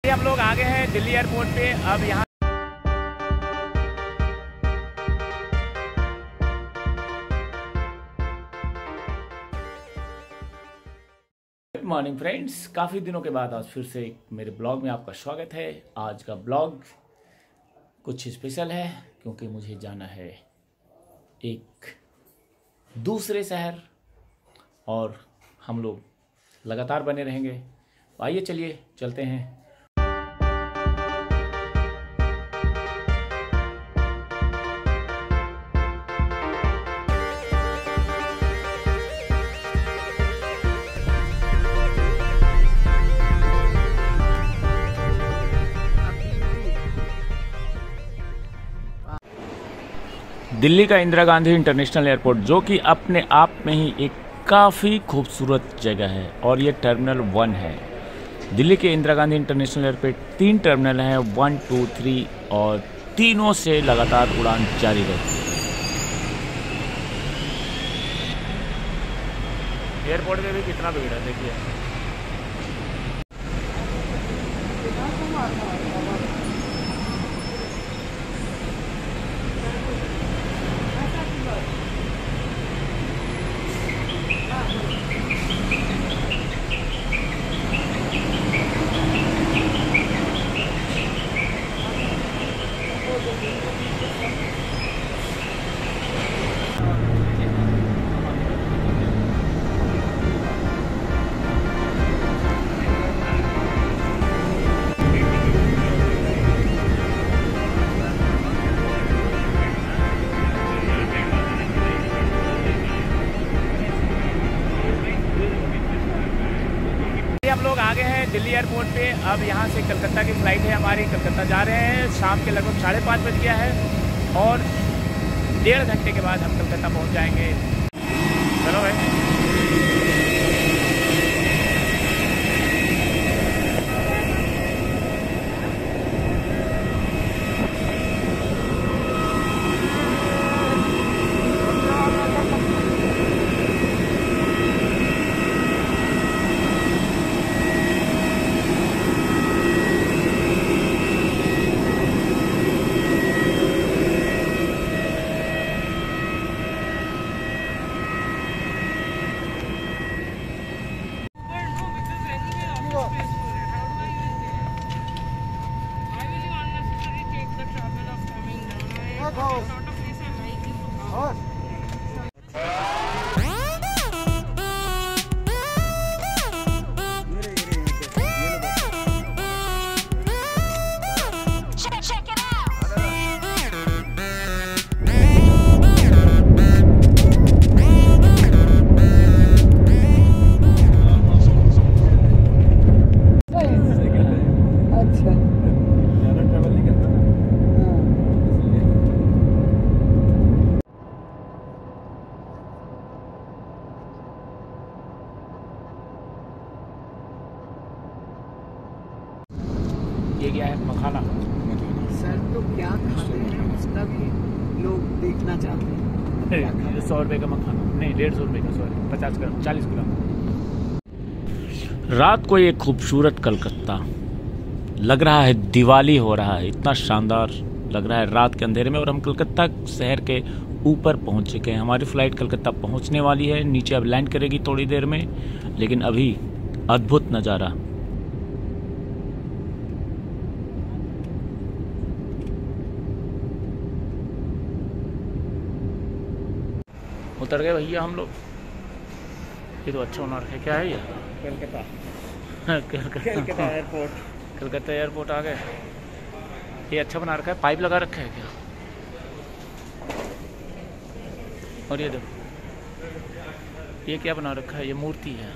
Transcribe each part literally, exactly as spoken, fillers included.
हम लोग आ गए हैं दिल्ली एयरपोर्ट पे। अब यहाँ गुड मॉर्निंग फ्रेंड्स, काफ़ी दिनों के बाद आज फिर से मेरे ब्लॉग में आपका स्वागत है। आज का ब्लॉग कुछ स्पेशल है क्योंकि मुझे जाना है एक दूसरे शहर और हम लोग लगातार बने रहेंगे। आइए चलिए चलते हैं। दिल्ली का इंदिरा गांधी इंटरनेशनल एयरपोर्ट, जो कि अपने आप में ही एक काफ़ी खूबसूरत जगह है और ये टर्मिनल वन है। दिल्ली के इंदिरा गांधी इंटरनेशनल एयरपोर्ट तीन टर्मिनल हैं, वन टू थ्री, और तीनों से लगातार उड़ान जारी रहती है। एयरपोर्ट में भी कितना भीड़ है देखिए। हम लोग आ गए हैं दिल्ली एयरपोर्ट पे। अब यहाँ से कलकत्ता की फ़्लाइट है हमारी, कलकत्ता जा रहे हैं। शाम के लगभग साढ़े पाँच बज गया है और डेढ़ घंटे के बाद हम कलकत्ता पहुँच जाएंगे। चलो भाई। ये क्या है? मखाना। सर तो क्या खाते हैं उसका भी लोग देखना चाहते हैं। सौ रुपये का मखाना नहीं, डेढ़ सौ रुपये का, सॉरी, पचास ग्राम, चालीस ग्राम। रात को ये खूबसूरत कलकत्ता लग रहा है दिवाली हो रहा है, इतना शानदार लग रहा है रात के अंधेरे में। और हम कलकत्ता शहर के ऊपर पहुंच चुके हैं। हमारी फ़्लाइट कलकत्ता पहुंचने वाली है, नीचे अब लैंड करेगी थोड़ी देर में। लेकिन अभी अद्भुत नज़ारा। उतर गए भैया हम लोग। ये तो अच्छा होना है। क्या है ये? कलकत्ता कलकत्ता कलकत्ता एयरपोर्ट। कलकत्ता एयरपोर्ट आ गए। ये अच्छा बना रखा है, पाइप लगा रखा है क्या? और ये देखो, ये क्या बना रखा है? ये मूर्ति है।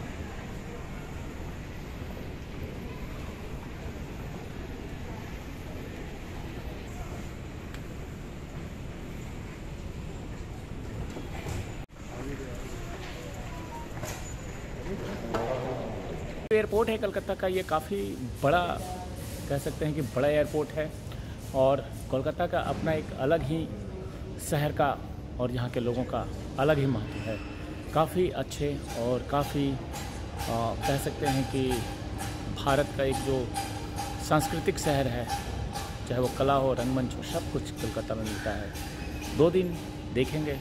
एयरपोर्ट है कलकत्ता का, ये काफ़ी बड़ा कह सकते हैं कि बड़ा एयरपोर्ट है और कोलकाता का अपना एक अलग ही शहर का और यहाँ के लोगों का अलग ही महत्व है। काफ़ी अच्छे और काफ़ी कह सकते हैं कि भारत का एक जो सांस्कृतिक शहर है, चाहे वो कला हो, रंगमंच हो, सब कुछ कोलकाता में मिलता है। दो दिन देखेंगे।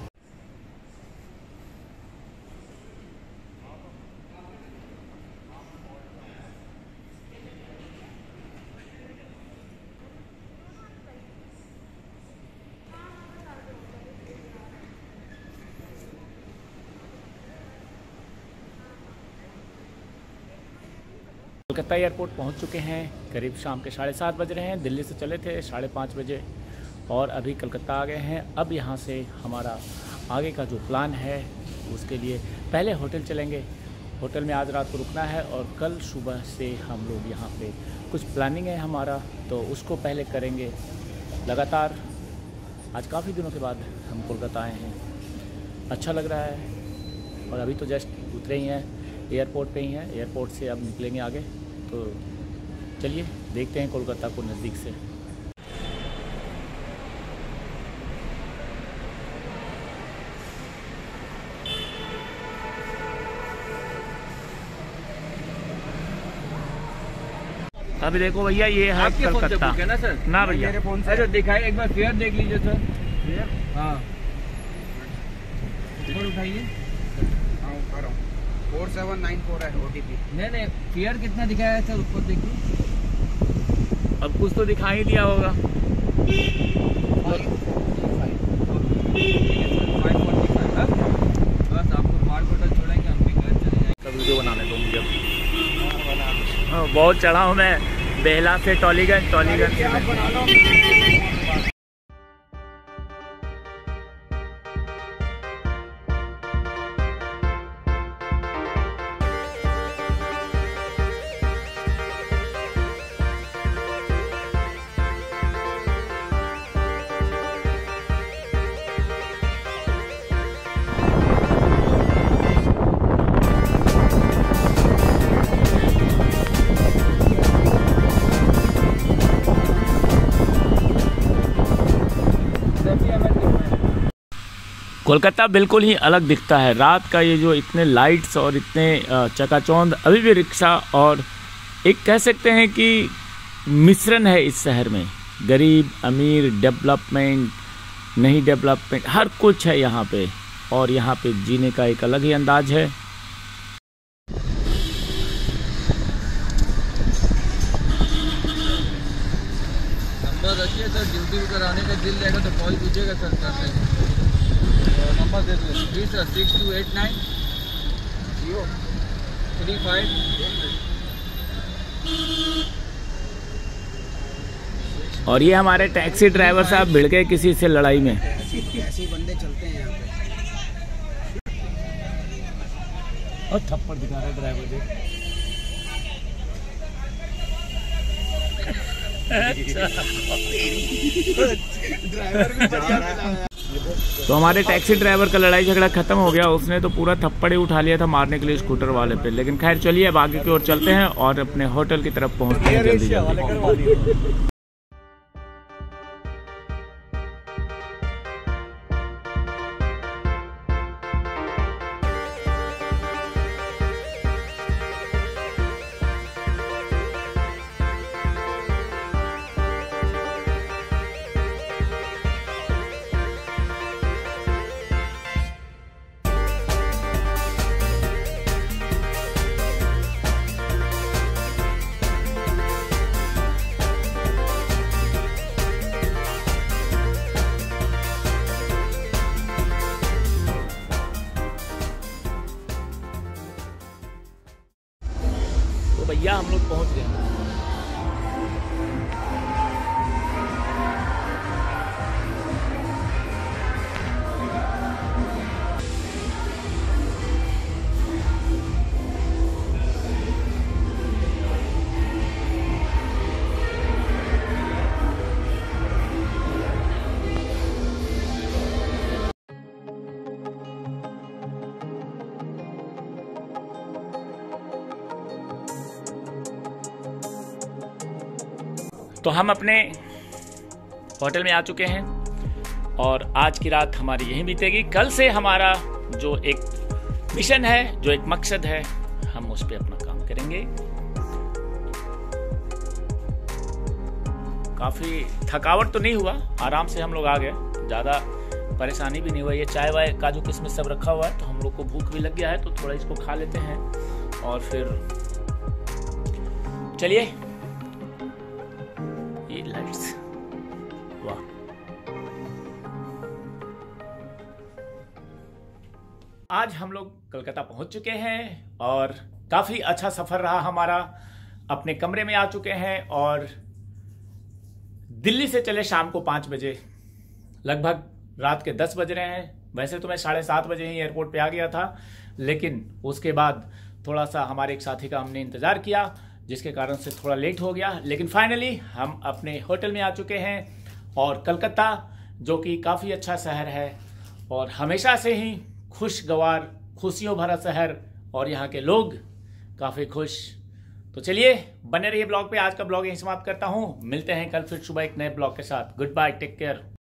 कोलकाता एयरपोर्ट पहुंच चुके हैं। करीब शाम के साढ़े सात बज रहे हैं। दिल्ली से चले थे साढ़े पाँच बजे और अभी कलकत्ता आ गए हैं। अब यहां से हमारा आगे का जो प्लान है उसके लिए पहले होटल चलेंगे। होटल में आज रात को रुकना है और कल सुबह से हम लोग यहां पे कुछ प्लानिंग है हमारा, तो उसको पहले करेंगे। लगातार आज काफ़ी दिनों के बाद हम कोलकाता आए हैं, अच्छा लग रहा है। और अभी तो जस्ट उतरे ही हैं, एयरपोर्ट पे ही हैं। एयरपोर्ट से अब निकलेंगे आगे, तो चलिए देखते हैं कोलकाता को नज़दीक से। अभी देखो भैया, ये है कलकत्ता ना सर। ना भैया, अच्छा दिखाइए एक बार, फेयर देख लीजिए सर। हाँ ऊपर उठाइए। फोर सेवन नाइन फोर है ओटीपी। नहीं नहीं, फेयर कितना दिखाया है सर, ऊपर देखिए। अब कुछ तो दिखा ही दिया होगा। बस आपको बार कोड छोड़ेंगे, हम भी घर चले जाएंगे। वीडियो बनाने दो मुझे। हाँ, बहुत चढ़ा हूँ मैं बेहला से टॉलीगंज, टॉलीगंज से मैं। कोलकाता बिल्कुल ही अलग दिखता है। रात का ये जो इतने लाइट्स और इतने चकाचौंध, अभी भी रिक्शा और एक कह सकते हैं कि मिश्रण है इस शहर में। गरीब, अमीर, डेवलपमेंट, नहीं डेवलपमेंट, हर कुछ है यहाँ पे। और यहाँ पे जीने का एक अलग ही अंदाज है। नंबर रखिए सर, ड्यूटी पर आने का दिल रहेगा तो कॉल कीजिएगा सर। कर नंबर दे दीजिए please sir. Six two eight nine zero three five. और ये हमारे टैक्सी ड्राइवर साहब भिड़ गए किसी से लड़ाई में। ऐसे बंदे चलते हैं यहाँ पे। और थप्पड़ दिखा रहा है ड्राइवर देख। ड्राइवर भी बढ़िया है। तो हमारे टैक्सी ड्राइवर का लड़ाई झगड़ा खत्म हो गया। उसने तो पूरा थप्पड़ ही उठा लिया था मारने के लिए स्कूटर वाले पे। लेकिन खैर चलिए अब आगे की ओर चलते हैं और अपने होटल की तरफ पहुंचते हैं जल्दी जल्दी। तो भैया हम लोग पहुंच गए। तो हम अपने होटल में आ चुके हैं और आज की रात हमारी यहीं बीतेगी। कल से हमारा जो एक मिशन है, जो एक मकसद है, हम उस पर अपना काम करेंगे। काफ़ी थकावट तो नहीं हुआ, आराम से हम लोग आ गए, ज़्यादा परेशानी भी नहीं हुआ। ये चाय वाय काजू किशमिश सब रखा हुआ है तो हम लोग को भूख भी लग गया है, तो थोड़ा इसको खा लेते हैं और फिर चलिए। ये लाइट्स, वाह, आज हम लोग कलकत्ता पहुंच चुके हैं और काफ़ी अच्छा सफ़र रहा हमारा। अपने कमरे में आ चुके हैं और दिल्ली से चले शाम को पाँच बजे, लगभग रात के दस बज रहे हैं। वैसे तो मैं साढ़े सात बजे ही एयरपोर्ट पे आ गया था, लेकिन उसके बाद थोड़ा सा हमारे एक साथी का हमने इंतज़ार किया, जिसके कारण से थोड़ा लेट हो गया। लेकिन फाइनली हम अपने होटल में आ चुके हैं। और कलकत्ता जो कि काफ़ी अच्छा शहर है और हमेशा से ही खुशगवार, खुशियों भरा शहर, और यहाँ के लोग काफ़ी खुश। तो चलिए बने रहिए ब्लॉग पे। आज का ब्लॉग यहीं समाप्त करता हूँ। मिलते हैं कल फिर सुबह एक नए ब्लॉग के साथ। Good bye, take care.